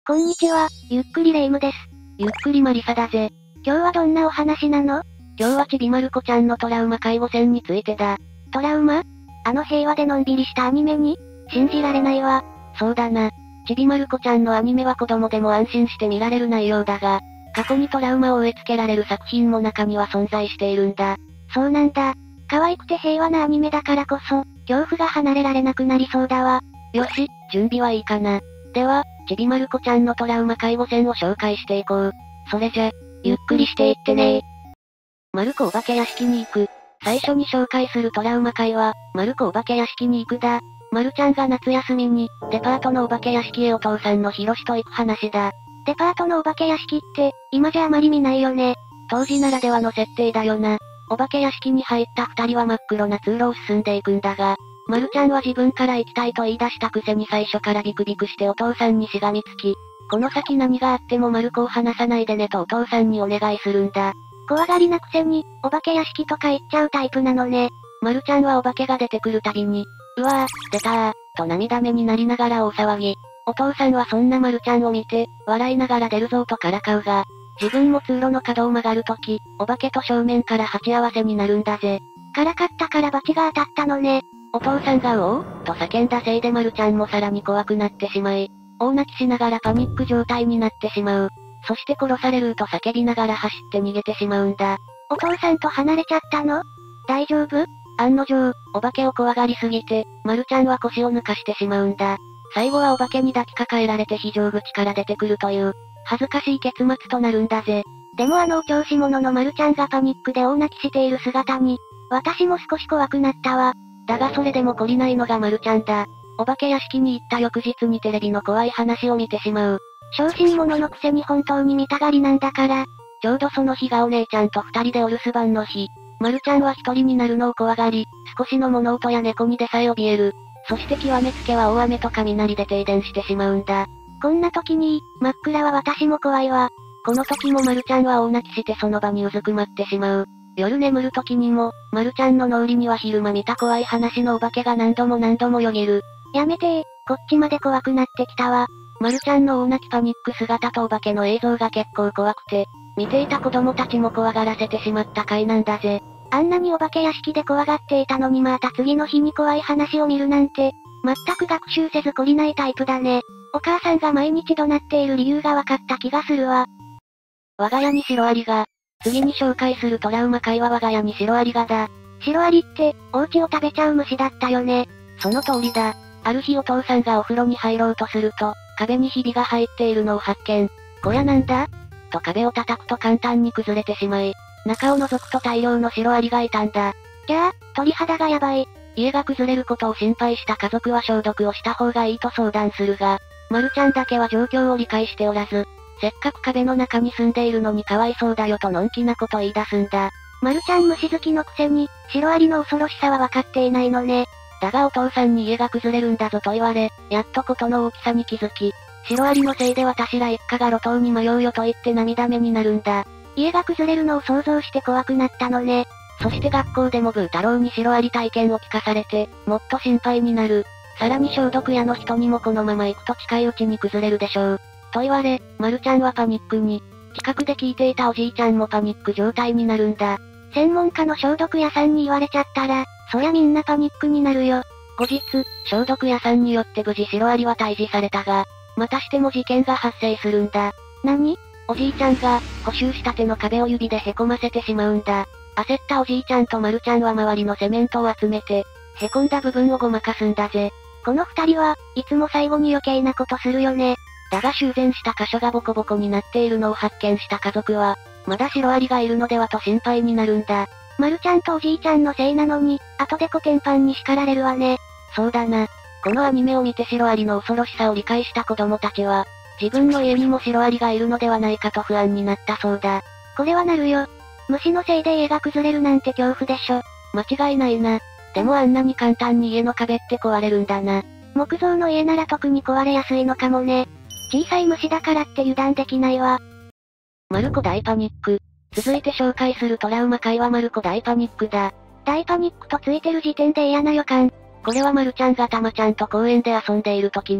こんにちは、ゆっくりレ夢ムです。 ゆっくりマリサだぜ。 今日はどんなお話なの？ 今日はちびまる子ちゃんのトラウマ介護戦についてだ。 トラウマ？あの平和でのんびりしたアニメに？信じられないわ。 そうだな。ちびまる子ちゃんのアニメは子供でも安心して見られる内容だが、過去にトラウマを植え付けられる作品も中には存在しているんだ。 そうなんだ。可愛くて平和なアニメだからこそ、恐怖が離れられなくなりそうだわ。 よし、準備はいいかな。では、ちびまる子ちゃんのトラウマ介護戦を紹介していこう。それじゃ、ゆっくりしていってね。まる子お化け屋敷に行く。最初に紹介するトラウマ回は、まる子お化け屋敷に行くだ。まるちゃんが夏休みに、デパートのお化け屋敷へお父さんのひろしと行く話だ。 デパートのお化け屋敷って、今じゃあまり見ないよね。 当時ならではの設定だよな。お化け屋敷に入った二人は真っ黒な通路を進んでいくんだが、まるちゃんは自分から行きたいと言い出したくせに最初からビクビクしてお父さんにしがみつき、この先何があってもまる子を離さないでねとお父さんにお願いするんだ。 怖がりなくせに、お化け屋敷とか行っちゃうタイプなのね。 まるちゃんはお化けが出てくるたびに、うわー、出たー、と涙目になりながら大騒ぎ。お父さんはそんなまるちゃんを見て、笑いながら出るぞとからかうが、自分も通路の角を曲がるとき、お化けと正面から鉢合わせになるんだぜ。 からかったから罰が当たったのね。 お父さんがうおうと叫んだせいでまるちゃんもさらに怖くなってしまい、大泣きしながらパニック状態になってしまう。そして殺されると叫びながら走って逃げてしまうんだ。 お父さんと離れちゃったの？大丈夫？ 案の定、お化けを怖がりすぎて、まるちゃんは腰を抜かしてしまうんだ。最後はお化けに抱きかかえられて非常口から出てくるという、恥ずかしい結末となるんだぜ。 でもあのお調子者のまるちゃんがパニックで大泣きしている姿に、私も少し怖くなったわ。 だがそれでも懲りないのがまるちゃんだ。お化け屋敷に行った翌日にテレビの怖い話を見てしまう。 小心者のくせに本当に見たがりなんだから。 ちょうどその日がお姉ちゃんと二人でお留守番の日。まるちゃんは一人になるのを怖がり、少しの物音や猫にでさえ怯える。そして極めつけは大雨と雷で停電してしまうんだ。 こんな時に、真っ暗は私も怖いわ。 この時もまるちゃんは大泣きしてその場にうずくまってしまう。夜眠る時にも、まるちゃんの脳裏には昼間見た怖い話のお化けが何度も何度もよぎる。 やめてー、こっちまで怖くなってきたわ。 まるちゃんの大泣きパニック姿とお化けの映像が結構怖くて、見ていた子供たちも怖がらせてしまった回なんだぜ。 あんなにお化け屋敷で怖がっていたのにまた次の日に怖い話を見るなんて、全く学習せず懲りないタイプだね。お母さんが毎日怒鳴っている理由が分かった気がするわ。 我が家にシロアリが。次に紹介するトラウマ回は我が家にシロアリがだ。 シロアリって、お家を食べちゃう虫だったよね。 その通りだ。ある日お父さんがお風呂に入ろうとすると、壁にひびが入っているのを発見。こりゃなんだと壁を叩くと簡単に崩れてしまい、中を覗くと大量のシロアリがいたんだ。 じゃあ、鳥肌がやばい。 家が崩れることを心配した家族は消毒をした方がいいと相談するが、まるちゃんだけは状況を理解しておらず、せっかく壁の中に住んでいるのにかわいそうだよとのんきなこと言い出すんだ。 まるちゃん虫好きのくせに、シロアリの恐ろしさは分かっていないのね。 だがお父さんに家が崩れるんだぞと言われ、やっとことの大きさに気づき、シロアリのせいで私ら一家が路頭に迷うよと言って涙目になるんだ。 家が崩れるのを想像して怖くなったのね。 そして学校でもブー太郎にシロアリ体験を聞かされて、もっと心配になる。さらに消毒屋の人にもこのまま行くと近いうちに崩れるでしょう。と言われ、まるちゃんはパニックに。近くで聞いていたおじいちゃんもパニック状態になるんだ。 専門家の消毒屋さんに言われちゃったら、そりゃみんなパニックになるよ。 後日、消毒屋さんによって無事シロアリは退治されたが、またしても事件が発生するんだ。 何？ おじいちゃんが、補修した手の壁を指で凹ませてしまうんだ。焦ったおじいちゃんとまるちゃんは周りのセメントを集めて、凹んだ部分をごまかすんだぜ。 この二人はいつも最後に余計なことするよね。 だが修繕した箇所がボコボコになっているのを発見した家族は、まだシロアリがいるのではと心配になるんだ。 まるちゃんとおじいちゃんのせいなのに、後でコテンパンに叱られるわね。 そうだな。このアニメを見てシロアリの恐ろしさを理解した子供たちは、自分の家にもシロアリがいるのではないかと不安になったそうだ。 これはなるよ。虫のせいで家が崩れるなんて恐怖でしょ。 間違いないな。でもあんなに簡単に家の壁って壊れるんだな。 木造の家なら特に壊れやすいのかもね。小さい虫だからって油断できないわ。 まる子大パニック。続いて紹介するトラウマ回はまる子大パニックだ。 大パニックとついてる時点で嫌な予感。 これはまるちゃんがたまちゃんと公園で遊んでいる時に、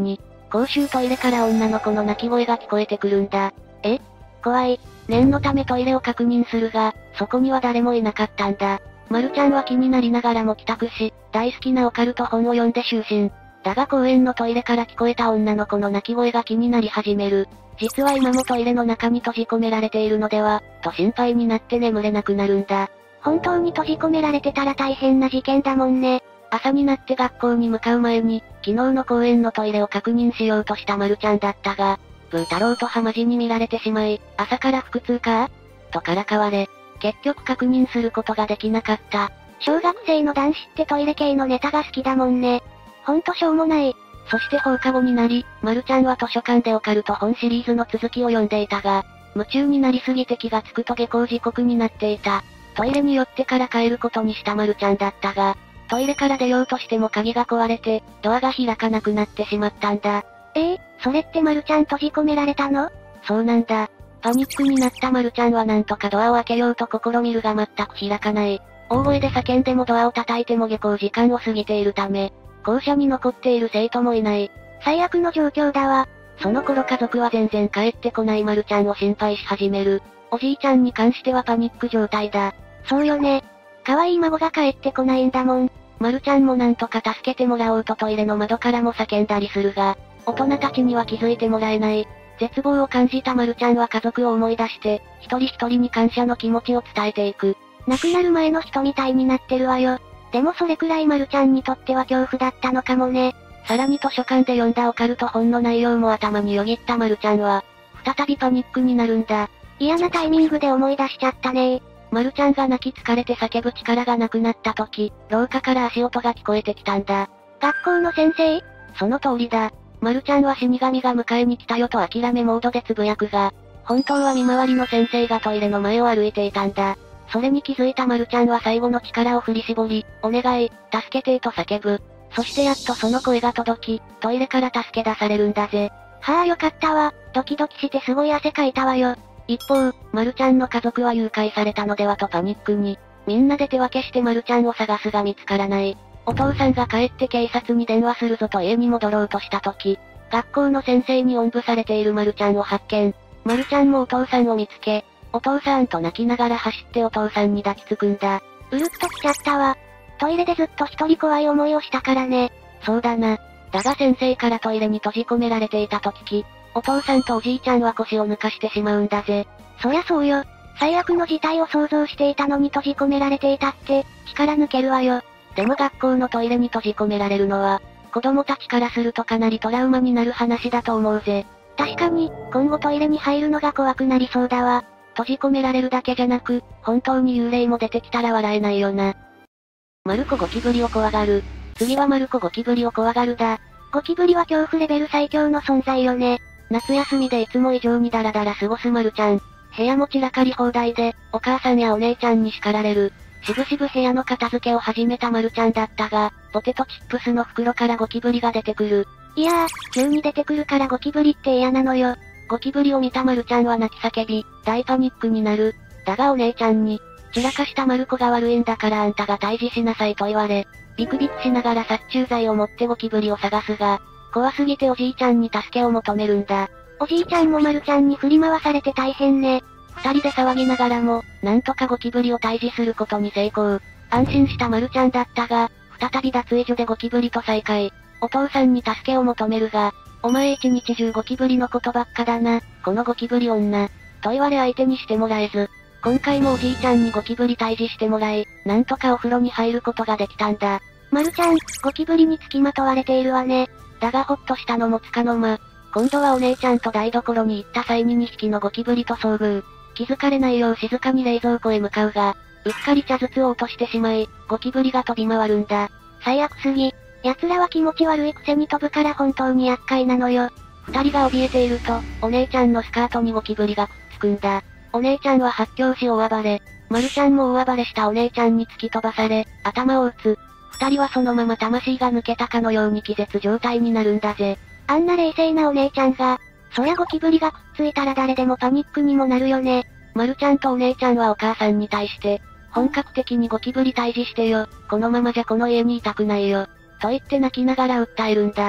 公衆トイレから女の子の泣き声が聞こえてくるんだ。 怖い。 念のためトイレを確認するが、そこには誰もいなかったんだ。まるちゃんは気になりながらも帰宅し、大好きなオカルト本を読んで就寝。だが公園のトイレから聞こえた女の子の泣き声が気になり始める。実は今もトイレの中に閉じ込められているのでは、と心配になって眠れなくなるんだ。 本当に閉じ込められてたら大変な事件だもんね。 朝になって学校に向かう前に、昨日の公園のトイレを確認しようとしたまるちゃんだったが、ブー太郎とハマジに見られてしまい、朝から腹痛かとからかわれ、結局確認することができなかった。 小学生の男子ってトイレ系のネタが好きだもんね。ほんとしょうもない。 そして放課後になり、まるちゃんは図書館でオカルト本シリーズの続きを読んでいたが、夢中になりすぎて気がつくと下校時刻になっていた。トイレに寄ってから帰ることにしたまるちゃんだったが、トイレから出ようとしても鍵が壊れて、ドアが開かなくなってしまったんだ。 それってまるちゃん閉じ込められたの？ そうなんだ。パニックになったまるちゃんはなんとかドアを開けようと試みるが全く開かない。大声で叫んでもドアを叩いても下校時間を過ぎているため、校舎に残っている生徒もいない。 最悪の状況だわ。 その頃家族は全然帰ってこないまるちゃんを心配し始める。おじいちゃんに関してはパニック状態だ。 そうよね。可愛い孫が帰ってこないんだもん。 まるちゃんもなんとか助けてもらおうとトイレの窓からも叫んだりするが、大人たちには気づいてもらえない。絶望を感じたまるちゃんは家族を思い出して、一人一人に感謝の気持ちを伝えていく。 亡くなる前の人みたいになってるわよ。でもそれくらいまるちゃんにとっては恐怖だったのかもね。 さらに図書館で読んだオカルト本の内容も頭によぎったまるちゃんは、再びパニックになるんだ。 嫌なタイミングで思い出しちゃったね。 まるちゃんが泣き疲れて叫ぶ力がなくなった時、廊下から足音が聞こえてきたんだ。 学校の先生？ その通りだ。まるちゃんは死神が迎えに来たよと諦めモードでつぶやくが、本当は見回りの先生がトイレの前を歩いていたんだ。それに気づいたまるちゃんは最後の力を振り絞り、お願い、助けてと叫ぶ。そしてやっとその声が届き、トイレから助け出されるんだぜ。 はあよかったわ。ドキドキしてすごい汗かいたわよ。 一方、まるちゃんの家族は誘拐されたのではとパニックに、みんなで手分けしてまるちゃんを探すが見つからない。お父さんが帰って警察に電話するぞと家に戻ろうとした時、学校の先生におんぶされているまるちゃんを発見。まるちゃんもお父さんを見つけ、お父さんと泣きながら走ってお父さんに抱きつくんだ。 うるっときちゃったわ。トイレでずっと一人怖い思いをしたからね。 そうだな。だが先生からトイレに閉じ込められていたと聞き、お父さんとおじいちゃんは腰を抜かしてしまうんだぜ。 そりゃそうよ。最悪の事態を想像していたのに閉じ込められていたって、力抜けるわよ。 でも学校のトイレに閉じ込められるのは、子供たちからするとかなりトラウマになる話だと思うぜ。 確かに、今後トイレに入るのが怖くなりそうだわ。 閉じ込められるだけじゃなく、本当に幽霊も出てきたら笑えないよな。マルコゴキブリを怖がる。次はマルコゴキブリを怖がるだ。 ゴキブリは恐怖レベル最強の存在よね。 夏休みでいつも以上にダラダラ過ごすまるちゃん。部屋も散らかり放題で、お母さんやお姉ちゃんに叱られる。しぶしぶ部屋の片付けを始めたまるちゃんだったが、ポテトチップスの袋からゴキブリが出てくる。 いやー、急に出てくるからゴキブリって嫌なのよ。 ゴキブリを見たまるちゃんは泣き叫び、大パニックになる。だがお姉ちゃんに、散らかしたまる子が悪いんだからあんたが退治しなさいと言われ、ビクビクしながら殺虫剤を持ってゴキブリを探すが、怖すぎておじいちゃんに助けを求めるんだ。 おじいちゃんもまるちゃんに振り回されて大変ね。 二人で騒ぎながらも、なんとかゴキブリを退治することに成功。安心したまるちゃんだったが、再び脱衣所でゴキブリと再会。お父さんに助けを求めるが、お前一日中ゴキブリのことばっかだな、このゴキブリ女。と言われ相手にしてもらえず、今回もおじいちゃんにゴキブリ退治してもらい、なんとかお風呂に入ることができたんだ。 まるちゃん、ゴキブリにつきまとわれているわね。 だがほっとしたのもつかの間。今度はお姉ちゃんと台所に行った際に2匹のゴキブリと遭遇。気づかれないよう静かに冷蔵庫へ向かうが、うっかり茶筒を落としてしまい、ゴキブリが飛び回るんだ。 最悪すぎ。奴らは気持ち悪いくせに飛ぶから本当に厄介なのよ。 二人が怯えていると、お姉ちゃんのスカートにゴキブリがくっつくんだ。お姉ちゃんは発狂し大暴れ。まるちゃんも大暴れしたお姉ちゃんに突き飛ばされ、頭を打つ。二人はそのまま魂が抜けたかのように気絶状態になるんだぜ。 あんな冷静なお姉ちゃんが、そりゃゴキブリがくっついたら誰でもパニックにもなるよね。 まるちゃんとお姉ちゃんはお母さんに対して、本格的にゴキブリ退治してよ、このままじゃこの家にいたくないよ。と言って泣きながら訴えるんだ。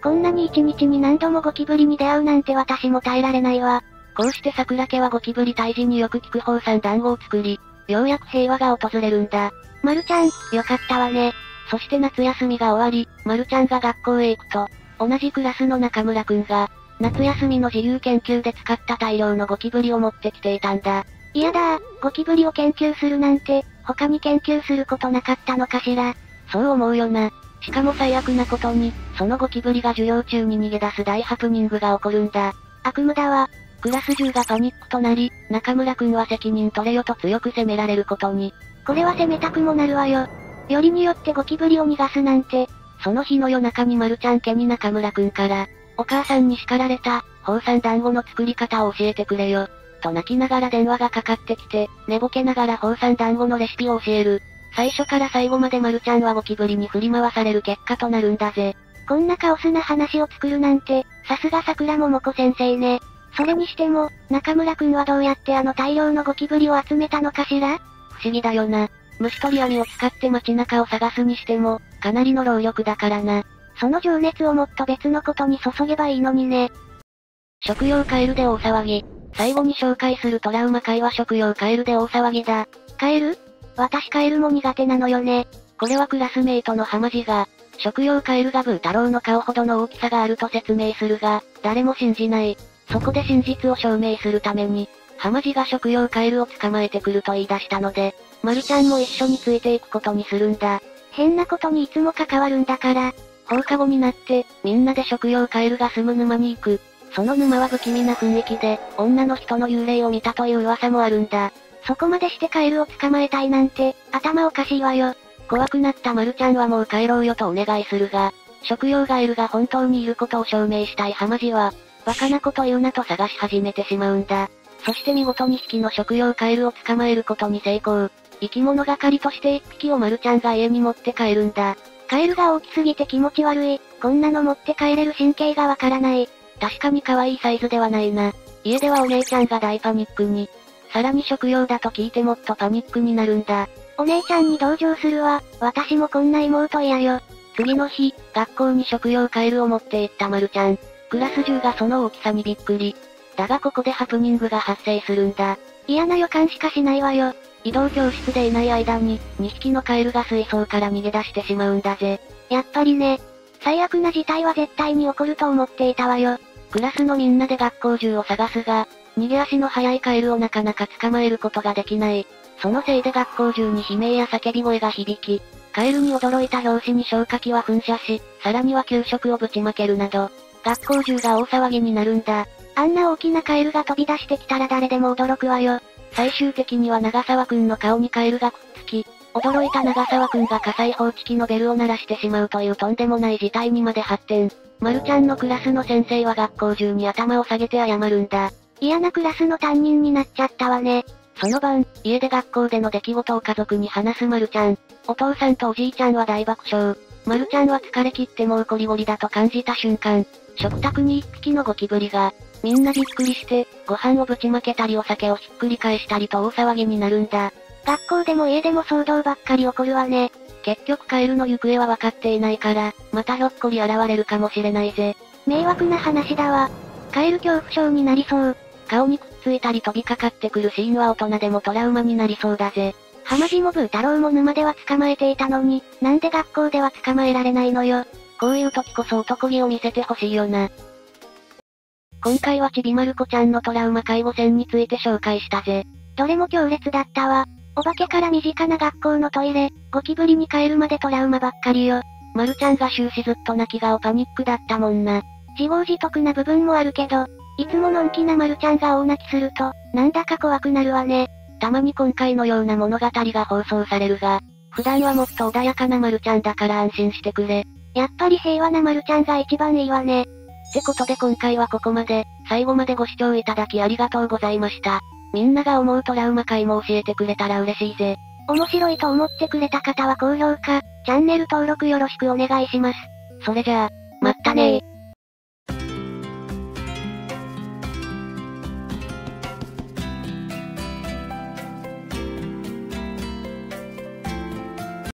こんなに一日に何度もゴキブリに出会うなんて私も耐えられないわ。 こうして桜家はゴキブリ退治によく効く宝山団子を作り、ようやく平和が訪れるんだ。 まるちゃん、よかったわね。 そして夏休みが終わり、まるちゃんが学校へ行くと、同じクラスの中村くんが、夏休みの自由研究で使った大量のゴキブリを持ってきていたんだ。 嫌だー、ゴキブリを研究するなんて、他に研究することなかったのかしら。 そう思うよな。しかも最悪なことに、そのゴキブリが授業中に逃げ出す大ハプニングが起こるんだ。 悪夢だわ。 クラス中がパニックとなり、中村くんは責任取れよと強く責められることに。 これは責めたくもなるわよ。よりによってゴキブリを逃がすなんて。 その日の夜中にまるちゃん家に中村くんから、お母さんに叱られた、宝山団子の作り方を教えてくれよ。と泣きながら電話がかかってきて、寝ぼけながら宝山団子のレシピを教える。最初から最後までまるちゃんはゴキブリに振り回される結果となるんだぜ。 こんなカオスな話を作るなんて、さすが桜桃子先生ね。それにしても、中村くんはどうやってあの大量のゴキブリを集めたのかしら？ 不思議だよな。虫取り網を使って街中を探すにしても、かなりの労力だからな。 その情熱をもっと別のことに注げばいいのにね。 食用カエルで大騒ぎ。最後に紹介するトラウマ回は食用カエルで大騒ぎだ。 カエル？私カエルも苦手なのよね。 これはクラスメイトの浜地が、食用カエルがブー太郎の顔ほどの大きさがあると説明するが、誰も信じない。そこで真実を証明するために、浜地が食用カエルを捕まえてくると言い出したので、まるちゃんも一緒についていくことにするんだ。 変なことにいつも関わるんだから。 放課後になって、みんなで食用カエルが住む沼に行く。その沼は不気味な雰囲気で、女の人の幽霊を見たという噂もあるんだ。 そこまでしてカエルを捕まえたいなんて、頭おかしいわよ。 怖くなったまるちゃんはもう帰ろうよとお願いするが、食用ガエルが本当にいることを証明したい浜地は、バカなこと言うなと探し始めてしまうんだ。そして見事に匹の食用カエルを捕まえることに成功。生き物係として一匹をまるちゃんが家に持って帰るんだ。 カエルが大きすぎて気持ち悪い。こんなの持って帰れる神経がわからない。 確かに可愛いサイズではないな。家ではお姉ちゃんが大パニックに。さらに食用だと聞いてもっとパニックになるんだ。 お姉ちゃんに同情するわ。私もこんな妹嫌よ。 次の日、学校に食用カエルを持って行ったまるちゃん。クラス中がその大きさにびっくり。だがここでハプニングが発生するんだ。 嫌な予感しかしないわよ。 移動教室でいない間に、2匹のカエルが水槽から逃げ出してしまうんだぜ。 やっぱりね。最悪な事態は絶対に起こると思っていたわよ。 クラスのみんなで学校中を探すが、逃げ足の速いカエルをなかなか捕まえることができない。そのせいで学校中に悲鳴や叫び声が響き、カエルに驚いた拍子に消火器は噴射し、さらには給食をぶちまけるなど、学校中が大騒ぎになるんだ。 あんな大きなカエルが飛び出してきたら誰でも驚くわよ。 最終的には長沢くんの顔にカエルがくっつき、驚いた長沢くんが火災報知器のベルを鳴らしてしまうというとんでもない事態にまで発展。まるちゃんのクラスの先生は学校中に頭を下げて謝るんだ。 嫌なクラスの担任になっちゃったわね。 その晩、家で学校での出来事を家族に話すまるちゃん。お父さんとおじいちゃんは大爆笑。まるちゃんは疲れ切ってもうゴリゴリだと感じた瞬間、食卓に一匹のゴキブリが、みんなびっくりして、ご飯をぶちまけたりお酒をひっくり返したりと大騒ぎになるんだ。 学校でも家でも騒動ばっかり起こるわね。 結局カエルの行方は分かっていないから、またひょっこり現れるかもしれないぜ。 迷惑な話だわ。カエル恐怖症になりそう。 顔にくっついたり飛びかかってくるシーンは大人でもトラウマになりそうだぜ。 浜地もブー太郎も沼では捕まえていたのに、なんで学校では捕まえられないのよ。 こういう時こそ男気を見せてほしいよな。今回はちびまる子ちゃんのトラウマ介護戦について紹介したぜ。 どれも強烈だったわ。お化けから身近な学校のトイレ、ゴキブリにカエルまでトラウマばっかりよ。 まるちゃんが終始ずっと泣き顔パニックだったもんな。 自業自得な部分もあるけど、いつものんきなまるちゃんが大泣きすると、なんだか怖くなるわね。 たまに今回のような物語が放送されるが、普段はもっと穏やかなまるちゃんだから安心してくれ。 やっぱり平和なまるちゃんが一番いいわね。 ってことで今回はここまで、最後までご視聴いただきありがとうございました。みんなが思うトラウマ回も教えてくれたら嬉しいぜ。 面白いと思ってくれた方は高評価、チャンネル登録よろしくお願いします。 それじゃあ、 まったねー。